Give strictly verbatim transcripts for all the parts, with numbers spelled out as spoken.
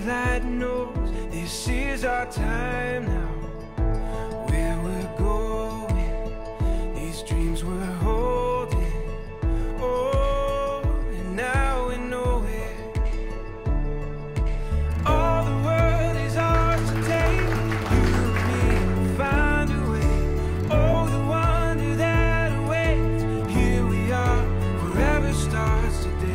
light knows this is our time now. Where we're going, these dreams we're holding. Oh, and now we know it. All the world is ours to take. You and me will find a way. Oh, the wonder that awaits. Here we are, forever starts today.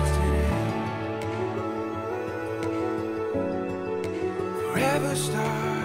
Forever stars.